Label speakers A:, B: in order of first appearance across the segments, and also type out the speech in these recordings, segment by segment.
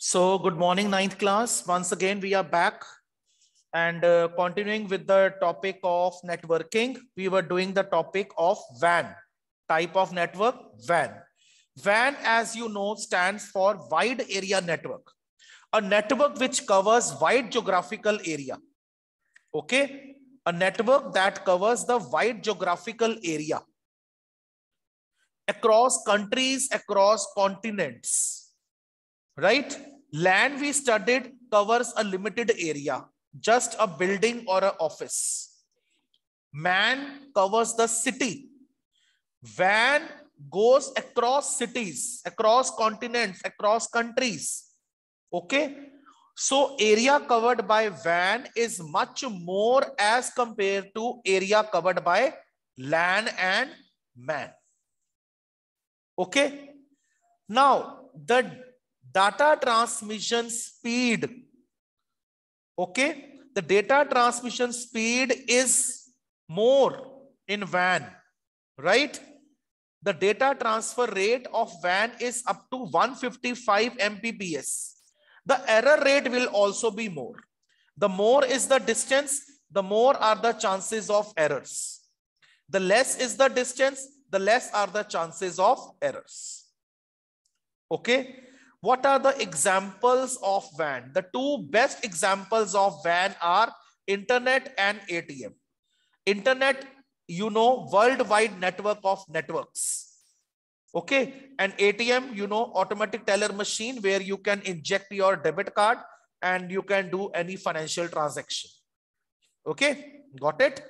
A: So good morning, ninth class. Once again, we are back and continuing with the topic of networking. We were doing the topic of WAN, type of network, WAN. WAN, as you know, stands for wide area network, a network which covers wide geographical area. Okay, a network that covers the wide geographical area across countries, across continents, right? Land we studied covers a limited area, just a building or an office. Man covers the city. WAN goes across cities, across continents, across countries. Okay. So area covered by WAN is much more as compared to area covered by LAN and MAN. Okay. Now the data transmission speed. Okay. The data transmission speed is more in WAN, right? The data transfer rate of WAN is up to 155 Mbps. The error rate will also be more. The more is the distance, the more are the chances of errors. The less is the distance, the less are the chances of errors. Okay. What are the examples of WAN? The two best examples of WAN are internet and ATM. Internet, you know, worldwide network of networks. Okay. And ATM, you know, automatic teller machine where you can inject your debit card and you can do any financial transaction. Okay. Got it?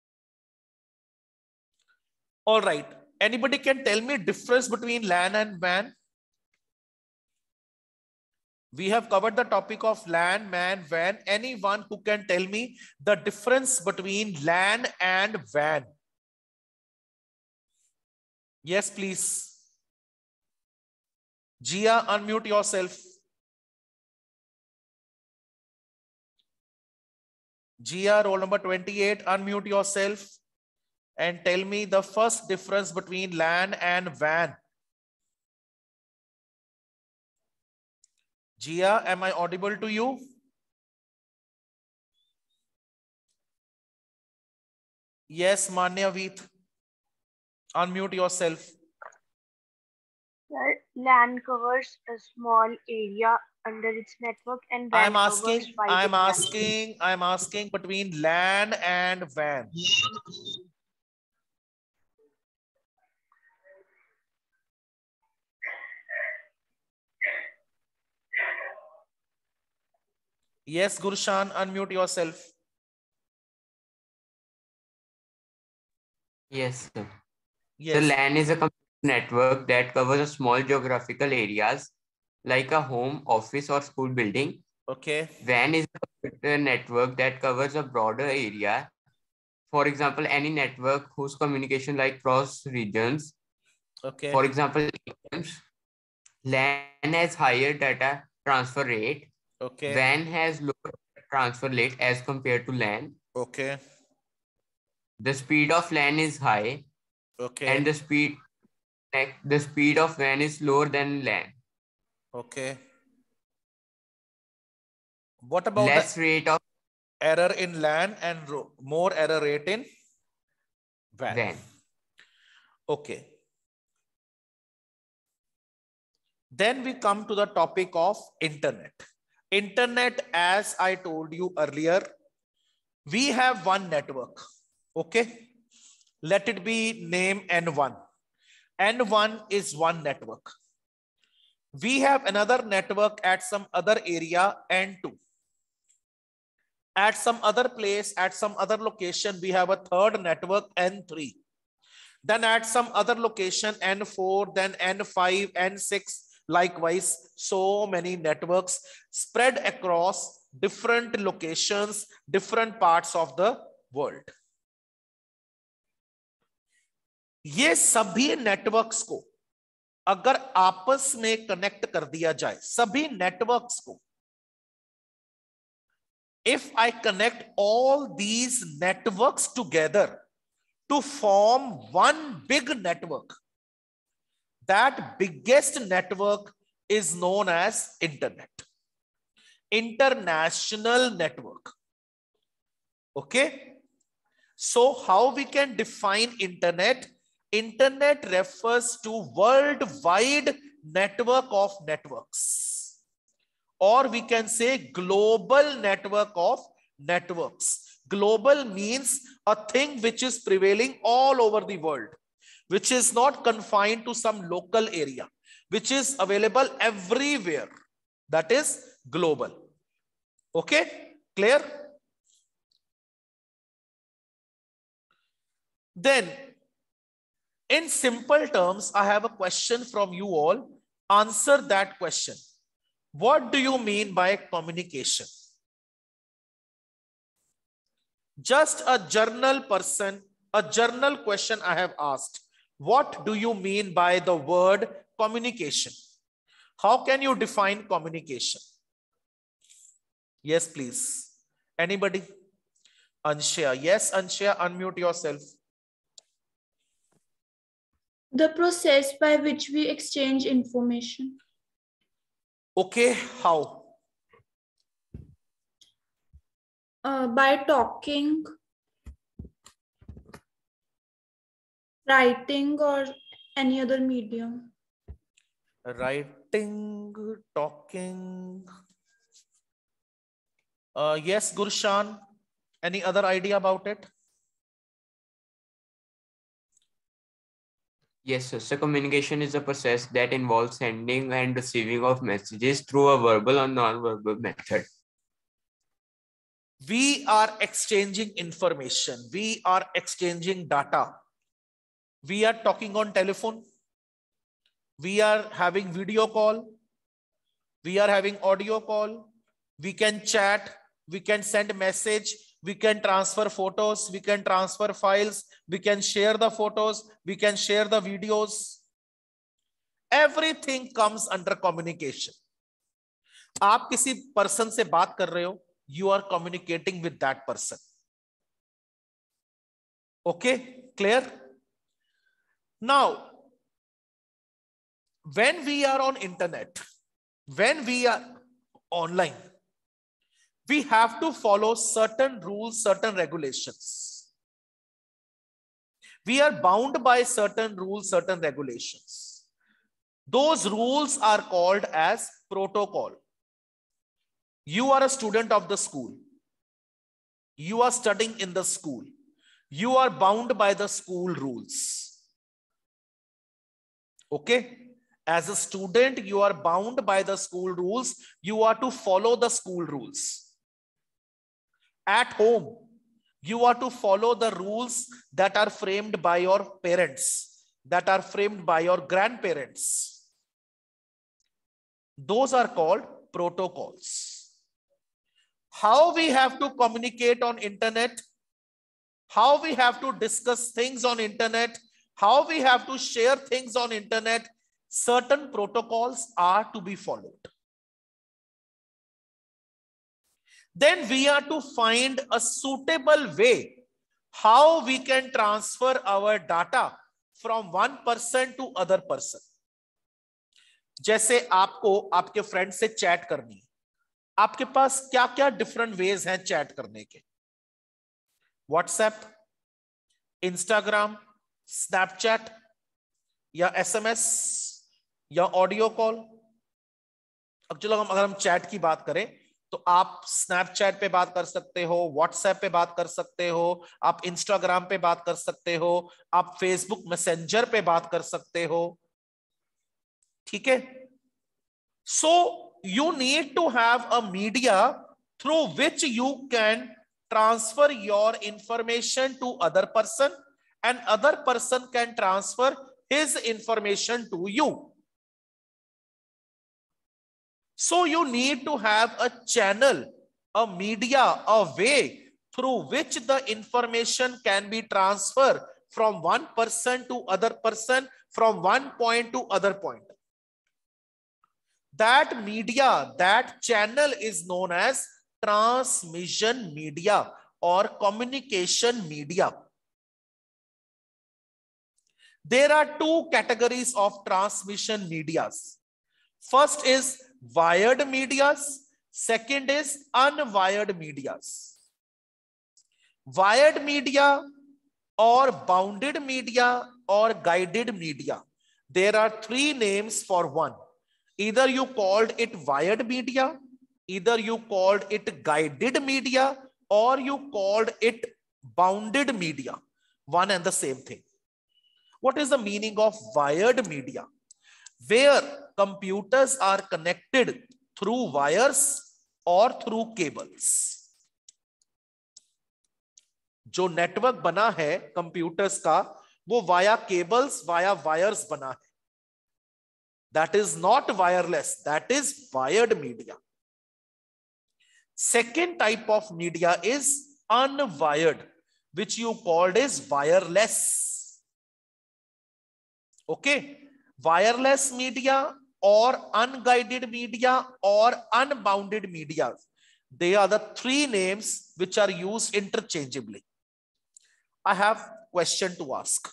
A: All right. Anybody can tell me difference between LAN and WAN? We have covered the topic of LAN, MAN, WAN. Anyone who can tell me the difference between LAN and WAN? Yes, please. Gia, unmute yourself. Gia, roll number 28, unmute yourself and tell me the first difference between LAN and WAN. Gia, am I audible to you? Yes, Manya Veeth. Unmute yourself.
B: LAN covers a small area under its network and WAN
A: I'm asking between LAN and WAN. Yes, Gurshan, unmute yourself.
C: Yes, sir.
A: Yes.
C: So LAN is a computer network that covers a small geographical areas like a home, office, or school building.
A: Okay.
C: WAN is a computer network that covers a broader area. For example, any network whose communication like cross regions.
A: Okay.
C: For example, LAN has higher data transfer rate.
A: Okay.
C: WAN has lower transfer rate as compared to LAN.
A: Okay.
C: The speed of LAN is high.
A: Okay.
C: And the speed of WAN is lower than LAN.
A: Okay. What about
C: less
A: the
C: rate of
A: error in LAN and more error rate in WAN? Okay. Then we come to the topic of internet. Internet, as I told you earlier, we have one network. Okay. Let it be name N1. N1 is one network. We have another network at some other area, N2. At some other place, at some other location, we have a third network, N3. Then at some other location, N4, then N5, N6, likewise, so many networks spread across different locations, different parts of the world. ये सभी networks को अगर आपस में connect कर दिया जाए, सभी नेटवर्क्स को, if I connect all these networks together to form one big network, that biggest network is known as internet. international network. Okay. So how we can define internet? Internet refers to worldwide network of networks, or we can say global network of networks. Global means a thing which is prevailing all over the world, which is not confined to some local area, which is available everywhere. That is global. Okay, clear? Then, in simple terms, I have a question from you all. Answer that question. What do you mean by communication? Just a journal person, a journal question I have asked. What do you mean by the word communication? How can you define communication? Yes, please. Anybody? Anshya. Yes, Anshya, unmute yourself.
D: The process by which we exchange information.
A: Okay, how?
D: By talking, writing, or any other medium.
A: Writing, talking. Yes, Gurshan. Any other idea about it?
C: Yes, sir. So communication is a process that involves sending and receiving of messages through a verbal or non-verbal method.
A: We are exchanging information. We are exchanging data. We are talking on telephone. We are having video call. We are having audio call. We can chat. We can send message. We can transfer photos. We can transfer files. We can share the photos. We can share the videos. Everything comes under communication. आप किसी person से बात कर रहे हो, you are communicating with that person. Okay, clear? Now, when we are on internet, when we are online, we have to follow certain rules, certain regulations. We are bound by certain rules, certain regulations. Those rules are called as protocol. You are a student of the school. You are studying in the school. You are bound by the school rules. Okay? As a student, you are bound by the school rules. You are to follow the school rules. At home, you are to follow the rules that are framed by your parents, that are framed by your grandparents. Those are called protocols. How we have to communicate on internet, how we have to discuss things on internet, how we have to share things on internet, certain protocols are to be followed. Then we are to find a suitable way how we can transfer our data from one person to other person. जैसे आपको आपके friend से chat करनी है, आपके पास क्या क्या different ways हैं चैट करने के? व्हाट्सएप, इंस्टाग्राम, स्नैपचैट, या एसएमएस, या ऑडियो कॉल. अब चलो अगर हम चैट की बात करें तो आप स्नैपचैट पे बात कर सकते हो, व्हाट्सएप पे बात कर सकते हो, आप इंस्टाग्राम पे बात कर सकते हो, आप फेसबुक मैसेंजर पे बात कर सकते हो. ठीक है? So you need to have a media through which you can transfer your information to other person, and other person can transfer his information to you. So you need to have a channel, a media, a way through which the information can be transferred from one person to other person, from one point to other point. That media, that channel is known as transmission media or communication media. There are two categories of transmission medias. First is wired medias, Second is unwired medias. Wired media or bounded media or guided media. There are three names for one. Either you called it wired media, either you called it guided media, or you called it bounded media. One and the same thing. What is the meaning of wired media? Where computers are connected through wires or through cables. जो network बना है computers का वो via cables via wires बना है. That is not wireless, that is wired media. Second type of media is unwired, which you called as wireless. Okay, wireless media or unguided media or unbounded media. They are the three names which are used interchangeably. I have a question to ask.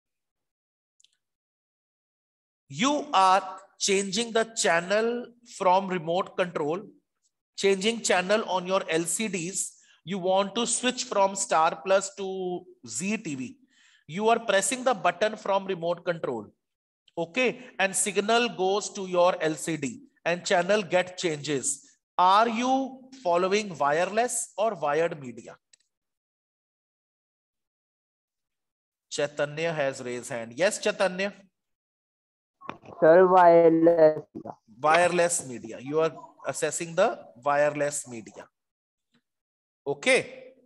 A: You are changing the channel from remote control, changing channel on your LCDs. You want to switch from Star Plus to Zee TV. You are pressing the button from remote control. Okay, and signal goes to your LCD and channel get changes. Are you following wireless or wired media? Chaitanya has raised hand. Yes, Chaitanya.
E: Sir, wireless.
A: Wireless media. You are assessing the wireless media. Okay.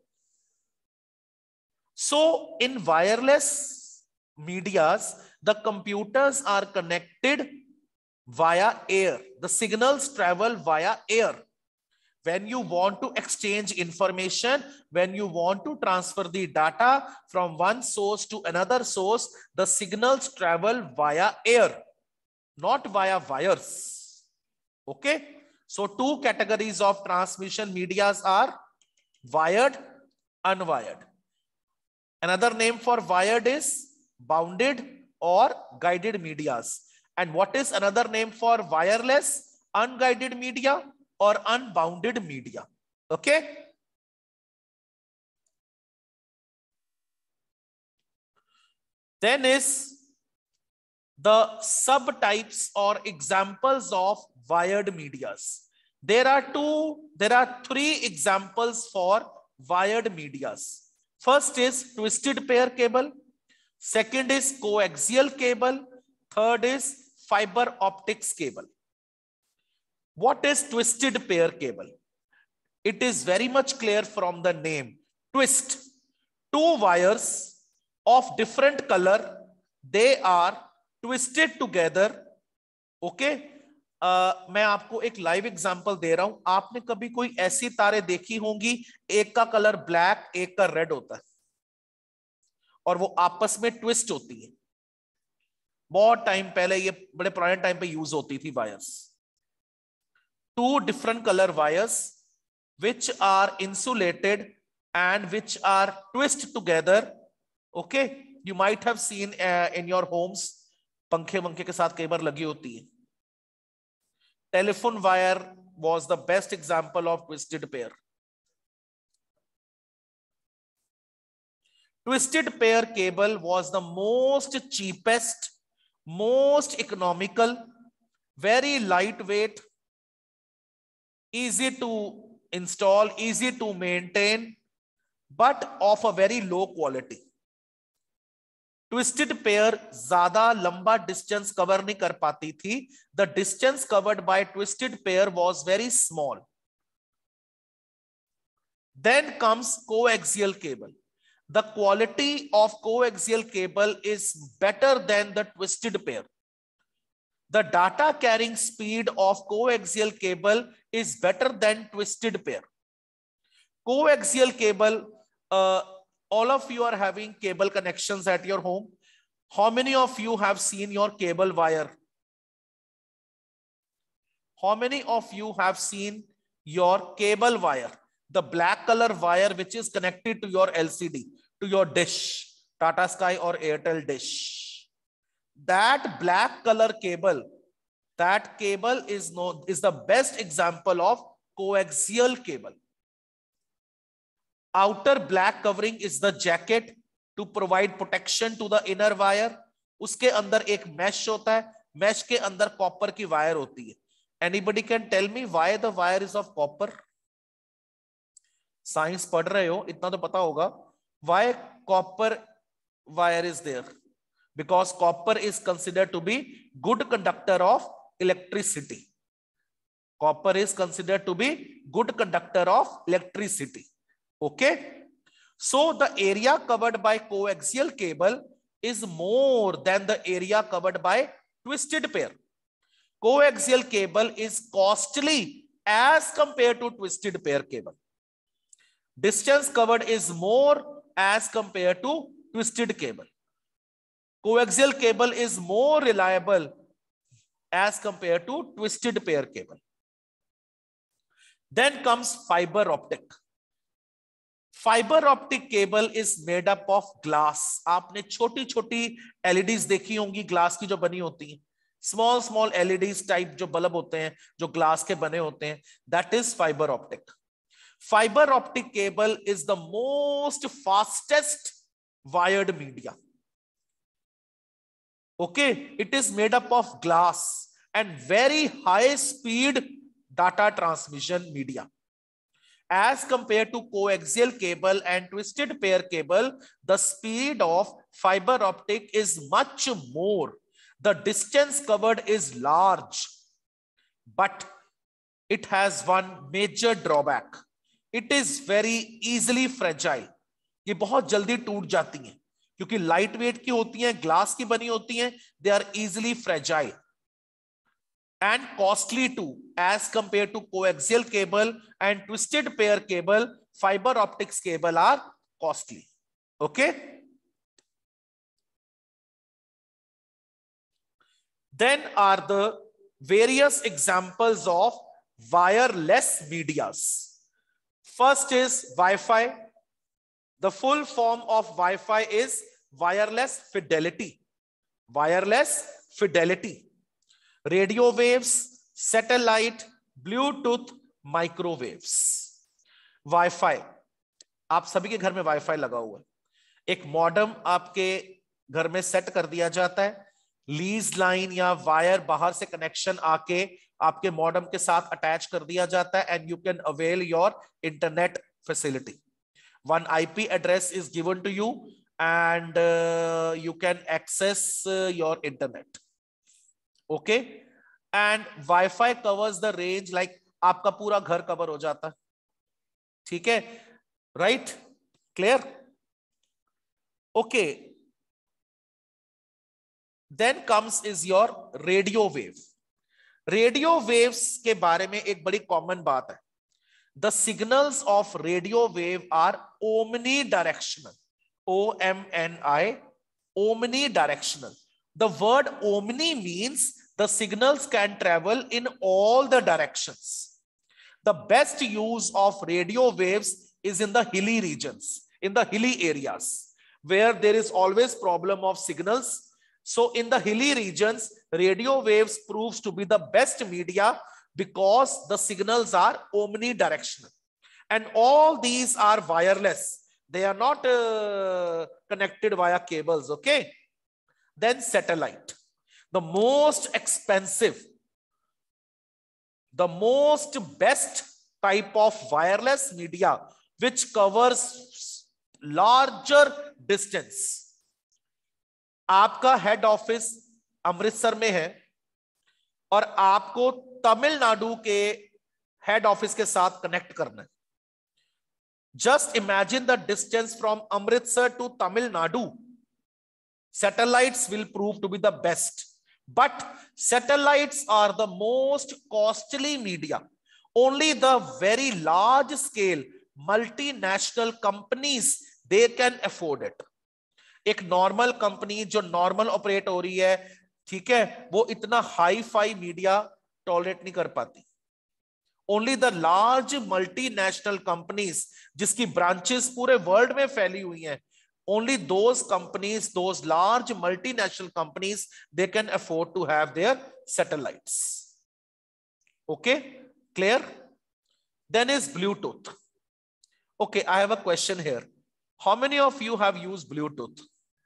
A: So in wireless medias, the computers are connected via air. The signals travel via air. When you want to exchange information, when you want to transfer the data from one source to another source, the signals travel via air, not via wires. Okay. So two categories of transmission medias are wired, unwired. Another name for wired is bounded or guided medias. And what is another name for wireless, unguided media or unbounded media? Okay. Then is the subtypes or examples of wired medias. There are three examples for wired medias. First is twisted pair cable. Second is coaxial cable. Third is fiber optics cable. What is twisted pair cable? It is very much clear from the name. Twist. Two wires of different color, they are twisted together. Okay. मैं आपको एक live example दे रहा हूं. आपने कभी कोई ऐसी तारे देखी होंगी, एक का कलर ब्लैक एक का रेड होता है और वो आपस में ट्विस्ट होती है. बहुत टाइम पहले, ये बड़े पुराने टाइम पे यूज होती थी wires. Two different color wires which are insulated and which are twisted together. Okay, you might have seen in your homes, पंखे वंखे के साथ कई बार लगी होती है. Telephone wire was the best example of twisted pair. Twisted pair cable was the most cheapest, most economical, very lightweight, easy to install, easy to maintain, but of a very low quality. Twisted pair ज्यादा लंबा distance cover नहीं कर पाती थी. The distance covered by twisted pair was very small. Then comes coaxial cable. The quality of coaxial cable is better than the twisted pair. The data carrying speed of coaxial cable is better than twisted pair. Coaxial cable, all of you are having cable connections at your home. How many of you have seen your cable wire? How many of you have seen your cable wire? The black color wire which is connected to your LCD, to your dish, Tata Sky or Airtel dish. That black color cable, that cable is the best example of coaxial cable. Outer black covering is the jacket to provide protection to the inner wire. उसके अंदर एक mesh होता है, mesh के अंदर copper की wire होती है. Anybody can tell me why the wire is of copper? Science पढ़ रहे हो, इतना तो पता होगा. Why copper wire is there? Because copper is considered to be good conductor of electricity. Copper is considered to be good conductor of electricity. Okay. So the area covered by coaxial cable is more than the area covered by twisted pair. Coaxial cable is costly as compared to twisted pair cable. Distance covered is more as compared to twisted cable. Coaxial cable is more reliable as compared to twisted pair cable. Then comes fiber optic. Fiber optic cable is made up of glass. आपने छोटी छोटी LEDs देखी होंगी glass की जो बनी होती हैं. Small small LEDs type जो बल्ब होते हैं जो ग्लास के बने होते हैं. That is fiber optic. Fiber optic cable is the most fastest wired media. Okay, it is made up of glass and very high speed data transmission media. As compared to coaxial cable and twisted pair cable, the speed of fiber optic is much more. The distance covered is large, but it has one major drawback. It is very easily fragile. ये बहुत जल्दी टूट जाती हैं क्योंकि light weight की होती हैं, ग्लास की बनी होती हैं. They are easily fragile and costly too. As compared to coaxial cable and twisted pair cable, fiber optics cable are costly. Okay. Then are the various examples of wireless medias. First is Wi-Fi. The full form of Wi-Fi is wireless fidelity. Wireless fidelity. Radio waves, satellite, Bluetooth, microwaves. Wi-Fi. आप सभी के घर में Wi-Fi लगा हुआ है. एक modem आपके घर में सेट कर दिया जाता है. लीज लाइन या वायर बाहर से कनेक्शन आके आपके मॉडेम के साथ अटैच कर दिया जाता है and you can avail your internet facility. One IP address is given to you and you can access your internet. Okay, and Wi-Fi covers the range like आपका पूरा घर कवर हो जाता है. ठीक है, right? Clear? Okay. Then comes is your radio wave. Radio waves के बारे में एक बड़ी कॉमन बात है. The signals of radio wave are omnidirectional. OMNI, omnidirectional. The word omni means the signals can travel in all the directions. The best use of radio waves is in the hilly regions, in the hilly areas where there is always problem of signals. So in the hilly regions, radio waves proves to be the best media because the signals are omnidirectional. And all these are wireless. They are not connected via cables, okay? Then satellite. The most expensive, the most best type of wireless media which covers larger distance. आपका head office Amritsar में है और आपको तमिलनाडु के head office के साथ connect करना है. Just imagine the distance from Amritsar to Tamil Nadu. Satellites will prove to be the best. But satellites are the most costly media. Only the very large scale multinational companies, they can afford it. एक normal company जो normal operate हो रही है, ठीक है, वो इतना hi fi media tolerate नहीं कर पाती. Only the large multinational companies जिसकी ब्रांचेस पूरे वर्ल्ड में फैली हुई हैं, only those companies, those large multinational companies, they can afford to have their satellites. Okay, clear? Then is Bluetooth. Okay, I have a question here. How many of you have used Bluetooth?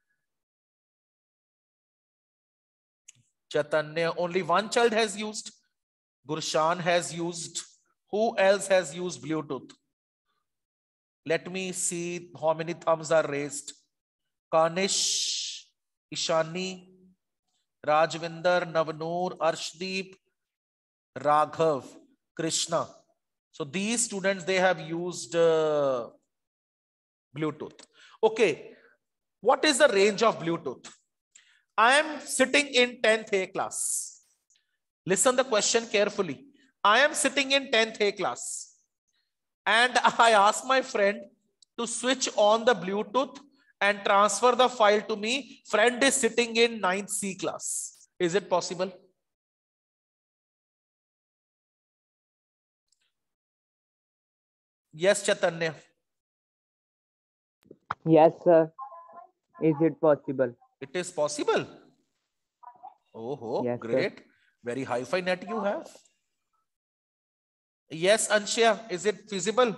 A: Chaitanya, only one child has used. Gurshan has used. Who else has used Bluetooth? Let me see how many thumbs are raised. Kanish, Ishani, Rajvinder, Navnoor, Arshdeep, Raghav, Krishna. So these students, they have used Bluetooth. Okay, what is the range of Bluetooth? I am sitting in 10th A class. Listen the question carefully. I am sitting in 10th A class and I ask my friend to switch on the Bluetooth and transfer the file to me. Friend is sitting in 9th C class. Is it possible? Yes, Chaitanya.
E: Yes, sir. Is it possible?
A: It is possible. Oh,
E: Yes,
A: great.
E: sir.
A: Very hi-fi net you have. Yes, Anshya, is it feasible?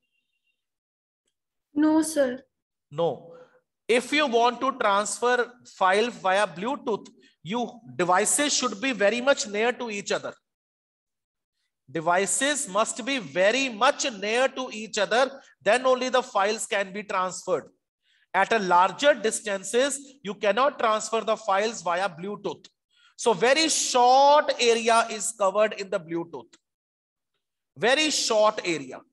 D: No, sir.
A: No. If you want to transfer file via Bluetooth, devices should be very much near to each other. Devices must be very much near to each other, then only the files can be transferred. At a larger distances, you cannot transfer the files via Bluetooth. So very short area is covered in the Bluetooth. Very short area.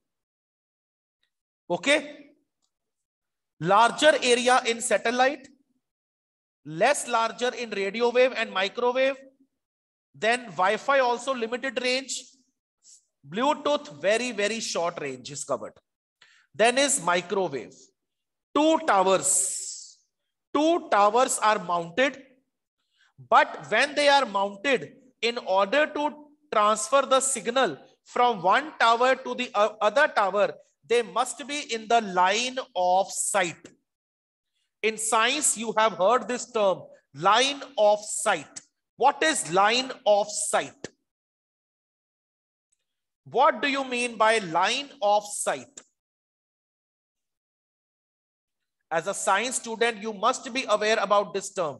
A: Okay. Larger area in satellite, less larger in radio wave and microwave. Then Wi-Fi also limited range. Bluetooth very, very short range is covered. Then is microwave. Two towers are mounted, but when they are mounted, in order to transfer the signal from one tower to the other tower, they must be in the line of sight. In science, you have heard this term, line of sight. What is line of sight? What do you mean by line of sight? As a science student, you must be aware about this term.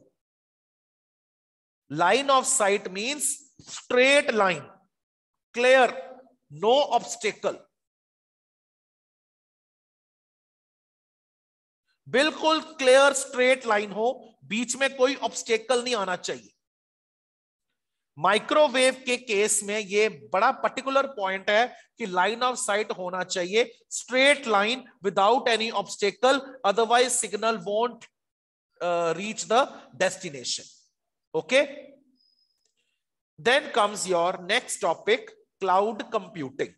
A: Line of sight means straight line, clear, no obstacle. बिल्कुल clear straight line हो, बीच में कोई obstacle नहीं आना चाहिए. Microwave के case में ये बड़ा पर्टिकुलर पॉइंट है कि लाइन ऑफ साइट होना चाहिए straight line without any obstacle, otherwise signal won't reach the destination. Okay, then comes your next topic, cloud computing.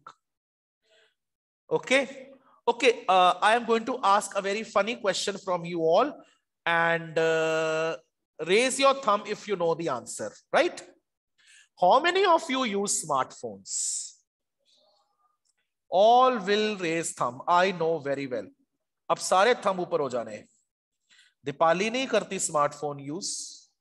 A: Okay. Okay, I am going to ask a very funny question from you all, and raise your thumb if you know the answer, right? How many of you use smartphones? All will raise thumb. I know very well. अब सारे thumb ऊपर हो जाने हैं. दीपाली नहीं करती smartphone use.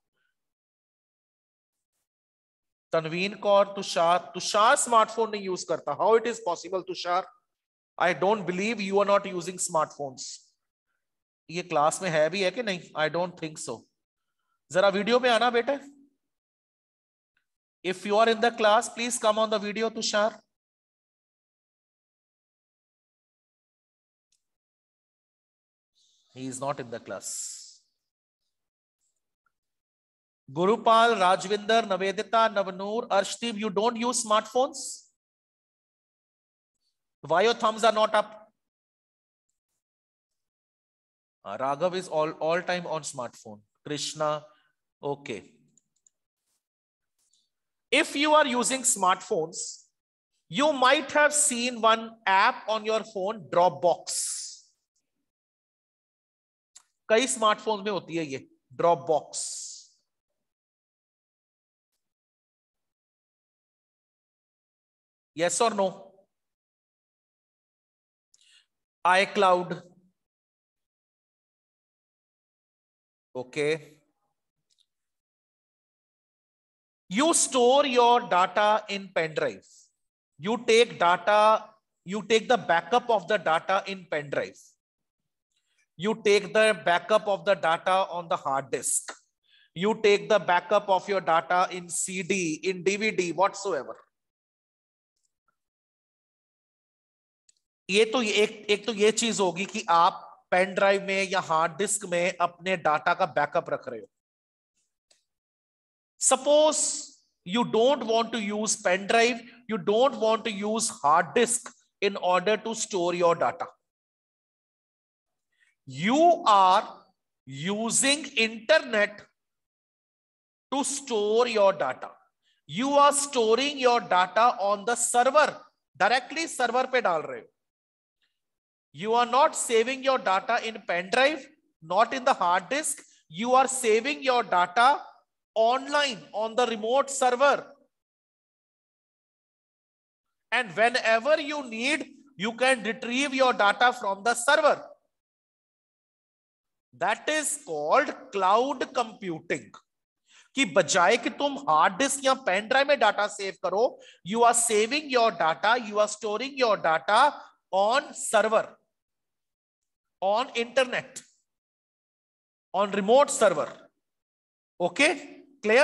A: Tanveen Kaur, Tushar smartphone नहीं use करता. How it is possible, Tushar? I don't believe you are not using smartphones. ये क्लास में है भी है कि नहीं? I don't think so. जरा वीडियो में आना बेटे. If you are in the class, please come on the video, Tushar. He is not in the class. Gurupal, Rajvinder, Navedita, Navnoor, Arshdeep, you don't use smartphones? Why your thumbs are not up? Raghav is all time on smartphone. Krishna, okay. If you are using smartphones, you might have seen one app on your phone, Dropbox. कई smartphone में होती है ये Dropbox. Yes or no? iCloud. Okay. You store your data in pen drive. You take data, you take the backup of the data in pen drive. You take the backup of the data on the hard disk. You take the backup of your data in CD, in DVD, whatsoever. ये तो एक तो ये चीज होगी कि आप pen drive में या हार्ड डिस्क में अपने डाटा का बैकअप रख रहे हो. Suppose you don't want to use pen drive, you don't want to use hard disk in order to store your data. You are using internet to store your data. You are storing your data on the server. Directly server पे डाल रहे हो. You are not saving your data in pen drive, not in the hard disk. You are saving your data online on the remote server. And whenever you need, you can retrieve your data from the server. That is called cloud computing. कि बजाय कि तुम hard disk या pen drive में data save करो, you are saving your data, you are storing your data on server, on internet, on remote server. Okay, clear?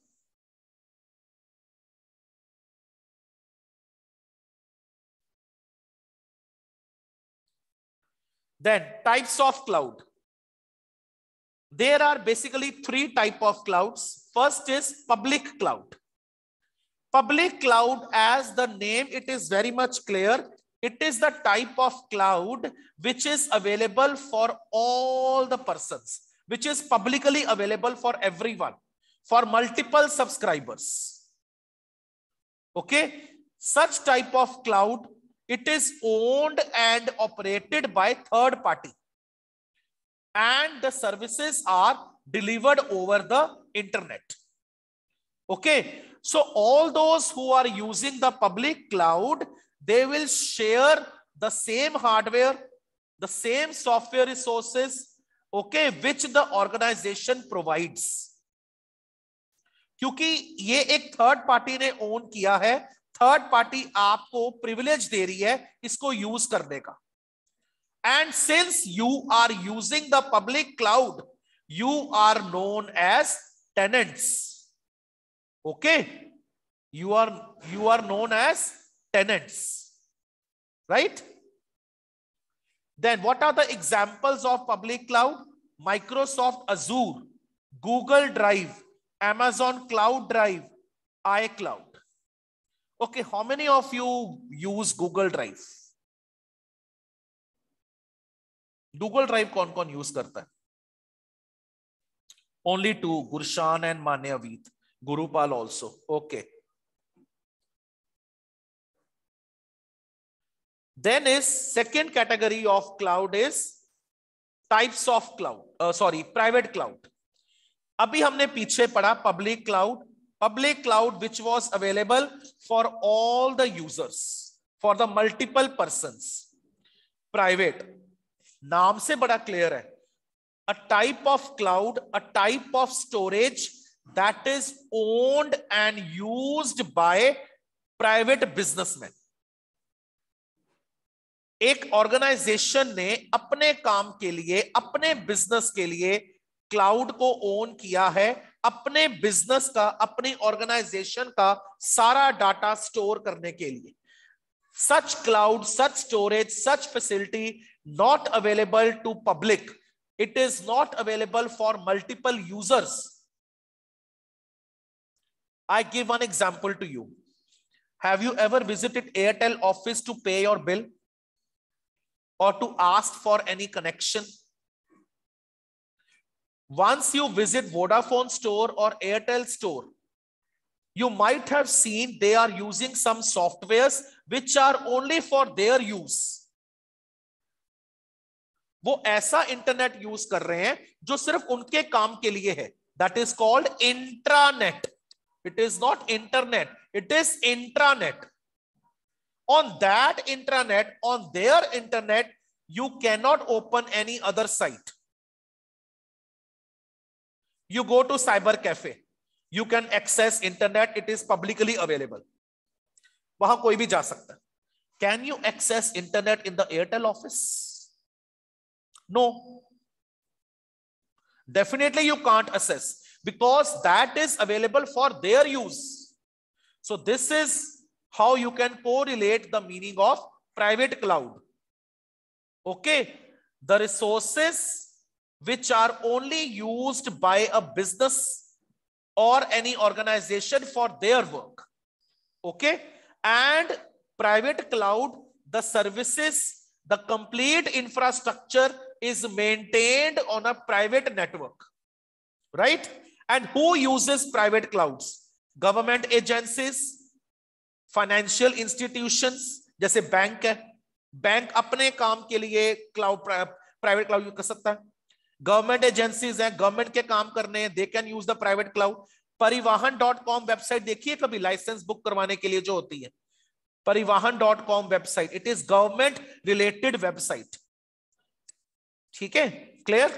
A: Then types of cloud. There are basically three types of clouds. First is public cloud. Public cloud, as the name, it is very much clear. It is the type of cloud which is available for all the persons, which is publicly available for everyone, for multiple subscribers. Okay, such type of cloud, it is owned and operated by third party, and the services are delivered over the internet. Okay, so all those who are using the public cloud, they will share the same hardware, the same software resources, okay, which the organization provides. क्योंकि ये एक third party ने own किया है, third party आपको privilege दे रही है इसको यूज करने का. And since you are using the public cloud, you are known as tenants. Okay, you are known as tenants, right? Then what are the examples of public cloud? Microsoft Azure, Google Drive, Amazon Cloud Drive, iCloud. Okay, how many of you use Google Drive? Google Drive कौन कौन use करता है? Only two, Gurshan and Manyaveet. Gurupal also. Okay. Then is second category of cloud is types of cloud. Private cloud. अभी हमने पीछे पढ़ा public cloud. Public cloud which was available for all the users, for the multiple persons. Private. नाम से बड़ा clear है. A type of cloud, a type of storage that is owned and used by private businessmen. एक organization ने अपने काम के लिए, अपने बिजनेस के लिए क्लाउड को ओन किया है, अपने बिजनेस का, अपनी ऑर्गेनाइजेशन का सारा डाटा स्टोर करने के लिए. Such cloud, such storage, such facility not available to public. It is not available for multiple users. I give one example to you. Have you ever visited Airtel office to pay your bill or to ask for any connection? Once you visit Vodafone store or Airtel store, you might have seen they are using some softwares which are only for their use. वो ऐसा internet use कर रहे हैं जो सिर्फ उनके काम के लिए है. That is called intranet. It is not internet. It is intranet. On that intranet, on their internet, you cannot open any other site. You go to cyber cafe. You can access internet. It is publicly available. वहां कोई भी जा सकता है. Can you access internet in the Airtel office? No. Definitely you can't access, because that is available for their use. So this is how you can correlate the meaning of private cloud. Okay. The resources which are only used by a business or any organization for their work. Okay. And private cloud, the services, the complete infrastructure is maintained on a private network, right? And who uses private clouds? Government agencies, financial institutions, जैसे bank है, bank अपने काम के लिए cloud, private cloud use कर सकता है. Government agencies हैं, गवर्नमेंट के काम करने हैं, they can use the private cloud. परिवहन.com वेबसाइट देखिए कभी, लाइसेंस बुक करवाने के लिए जो होती है, परिवहन.com website, it is government related website. ठीक है, clear?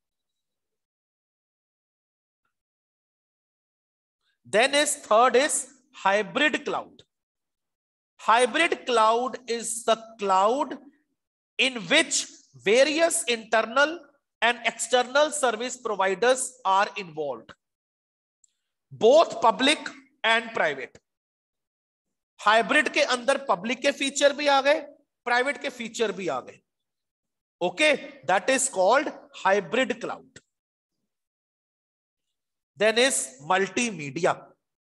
A: Then is third is hybrid cloud. Hybrid cloud is the cloud in which various internal and external service providers are involved, both public and private. Hybrid के अंदर public के feature भी आ गए, private के feature भी आ गए. Okay, that is called hybrid cloud. Then is multimedia.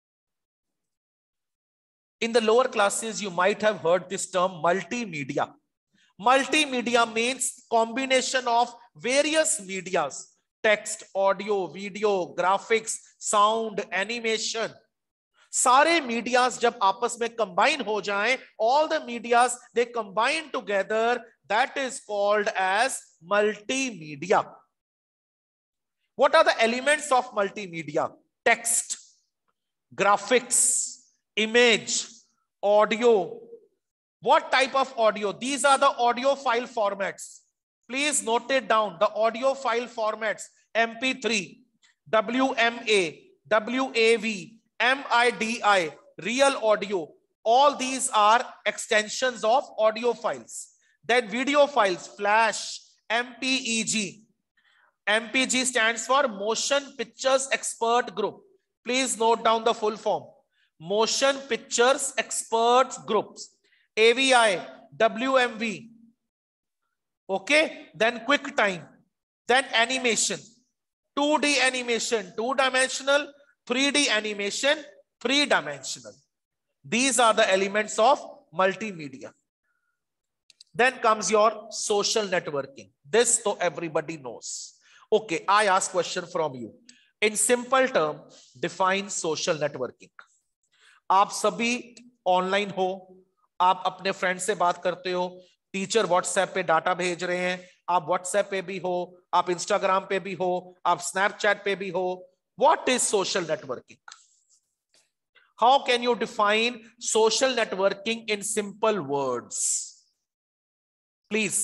A: In the lower classes, you might have heard this term multimedia. Multimedia means combination of various medias: text, audio, video, graphics, sound, animation. सारे medias जब आपस में combine हो जाएं, all the medias they combine together, that is called as multimedia. What are the elements of multimedia? Text, graphics, image, audio. What type of audio? These are the audio file formats. Please note it down. The audio file formats: MP3, WMA, WAV, MIDI, real audio. All these are extensions of audio files. Then video files: Flash, MPEG. MPG stands for Motion Pictures Expert Group. Please note down the full form. Motion Pictures Experts Groups. AVI, WMV. Okay. Then QuickTime. Then animation. 2D animation, 2-dimensional. 3D animation, 3-dimensional. These are the elements of multimedia. Then comes your social networking. This though everybody knows. Okay, I ask question from you. In simple term, define social networking. आप सभी online हो, आप अपने friend से बात करते हो, teacher WhatsApp पे डाटा भेज रहे हैं, आप व्हाट्सएप पे भी हो, आप इंस्टाग्राम पे भी हो, आप स्नैपचैट पे भी हो. What is social networking? How can you define social networking in simple words? Please.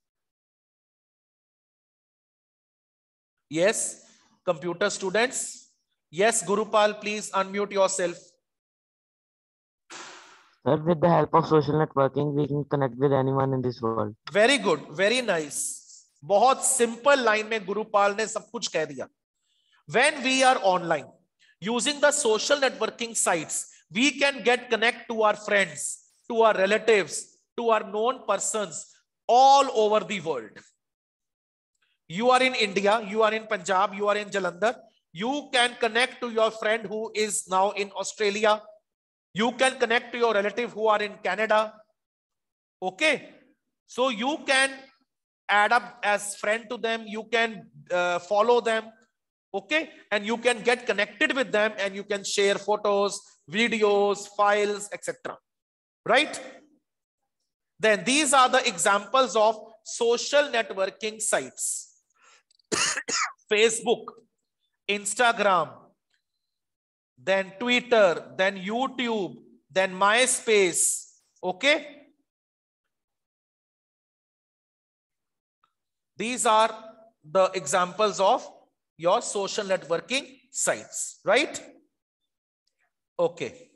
A: Yes, computer students. Yes, Gurupal, please unmute yourself.
F: Sir, with the help of social networking, we can connect with anyone in this world.
A: Very good, very nice. बहुत simple line में गुरुपाल ने सब कुछ कह दिया. When we are online, using the social networking sites, we can get connect to our friends, to our relatives, to our known persons all over the world. You are in India, you are in Punjab, you are in Jalandhar. You can connect to your friend who is now in Australia. You can connect to your relative who are in Canada. Okay. So you can add up as friend to them. You can follow them. Okay. And you can get connected with them and you can share photos, videos, files, etc. Right? Then these are the examples of social networking sites. Facebook, Instagram, then Twitter, then YouTube, then MySpace. Okay. These are the examples of your social networking sites, right? Okay.